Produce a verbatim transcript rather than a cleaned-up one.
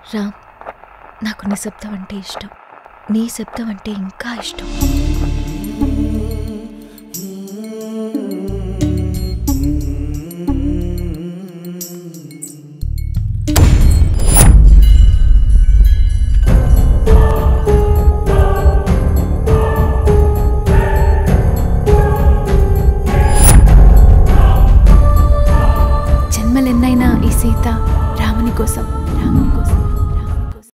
రామ్, నాకు నిశ్శబ్దం అంటే ఇష్టం. నీ శబ్దం అంటే ఇంకా ఇష్టం. జన్మలెన్నైనా ఈ సీత రాముని కోసం, రాముని కోసం.